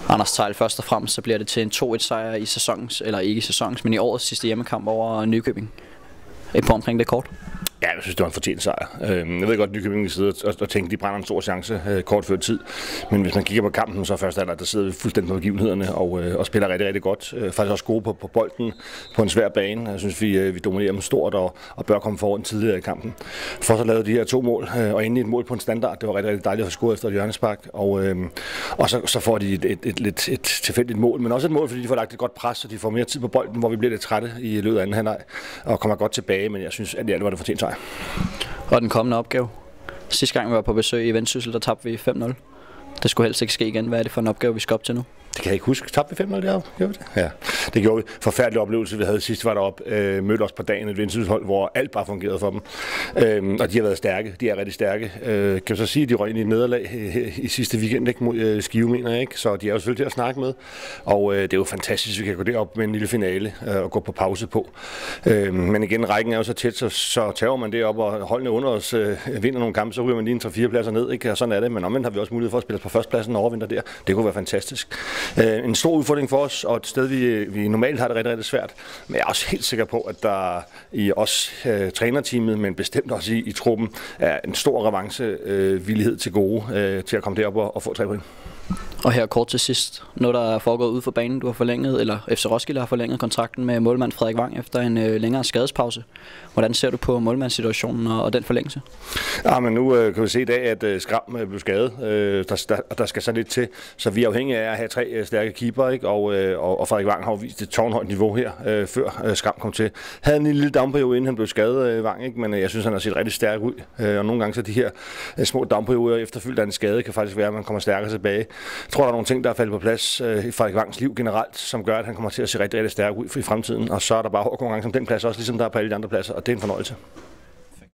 Anders Theil, først og fremmest så bliver det til en 2-1 sejr i sæsonens, eller ikke i sæsonens, men i årets sidste hjemmekamp over Nykøbing. Et på omkring det kort. Ja, jeg synes, det var en fortjent sejr. Jeg ved godt, at Nykøbing vil sidde og tænke, at de brænder en stor chance kort før tid. Men hvis man kigger på kampen, så først der sidder vi fuldstændig på begivenhederne og spiller rigtig, rigtig godt. Faktisk også gode på bolden på en svær bane. Jeg synes, vi dominerer dem stort og bør komme foran tidligere i kampen. For så lavede de her 2 mål, og endelig et mål på en standard. Det var rigtig, rigtig dejligt at få scoret efter et hjørnespark. Og så får de et tilfældigt mål, men også et mål, fordi de får lagt et godt pres, og de får mere tid på bolden, hvor vi bliver lidt trætte i løbet af anden halvleg og kommer godt tilbage. Men jeg synes, at det var det fortjent sejr. Og den kommende opgave. Sidste gang vi var på besøg i Vendsyssel, der tabte vi 5-0. Det skulle helst ikke ske igen. Hvad er det for en opgave, vi skal op til nu? Det kan jeg ikke huske. Tabte vi 5-0 deroppe? Gjorde vi det? Ja, det gjorde vi. Forfærdelig oplevelse, vi havde sidst var deroppe. Mødte os på dagen et Vendsyssel-hold, hvor alt bare fungerede for dem. Og de har været stærke. De er rigtig stærke. Kan jeg så sige, at de røg ind i et nederlag i sidste weekend, ikke? Mod Skive, mener jeg, ikke? Så de er jo selvfølgelig til at snakke med. Og det er jo fantastisk, at vi kan gå derop med en lille finale og gå på pause på. Men igen, rækken er jo så tæt, så tager man det op og holdene under os vinder nogle kampe, så ryger man lige en 3-4 pladser ned, ikke? Og sådan er det. Men omvendt har vi også mulighed for at spille på førstepladsen og overvinter der. Det kunne være fantastisk. En stor udfordring for os, og et sted, vi normalt har det rigtig, rigtig svært. Men jeg er også helt sikker på, at der i os trænerteamet, men bestemt også i truppen, er en stor revancevillighed til gode til at komme derop og få 3 point. Og her kort til sidst, noget der er foregået ude for banen, du har forlænget, eller FC Roskilde har forlænget kontrakten med målmand Frederik Vang efter en længere skadespause. Hvordan ser du på målmandssituationen og den forlængelse? Ja, men nu kan vi se i dag, at Skram blev skadet, der skal så lidt til. Så vi er afhængige af at have 3 stærke keeper, ikke? Og Frederik Vang har jo vist et tårnhøjt niveau her, før Skram kom til. Havde en lille downperiode, inden han blev skadet, Vang, ikke? Men jeg synes, han har set rigtig stærk ud. Og nogle gange så de her små downperioder efterfyldt af en skade, kan faktisk være, at man kommer stærkere tilbage. Jeg tror, der er nogle ting, der er faldet på plads i Frederik Vangs liv generelt, som gør, at han kommer til at se rigtig, rigtig stærk ud i fremtiden. Og så er der bare hård konkurrence om den plads også, ligesom der er på alle de andre pladser, og det er en fornøjelse.